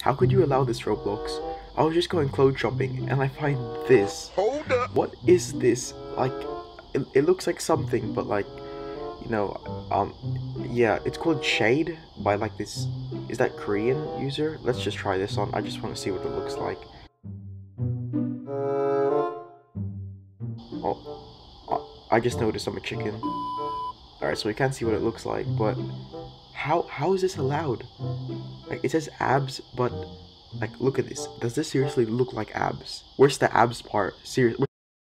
How could you allow this, Roblox? I was just going clothes shopping and I find this. Hold up. What is this? Like, it looks like something, but like, you know, yeah, it's called Shade by like this. Is that Korean user? Let's just try this on. I just want to see what it looks like. Oh, I just noticed I'm a chicken. Alright, so we can't see what it looks like, but how is this allowed? Like, it says abs, but like, look at this. Does this seriously look like abs? Where's the abs part? Seriously.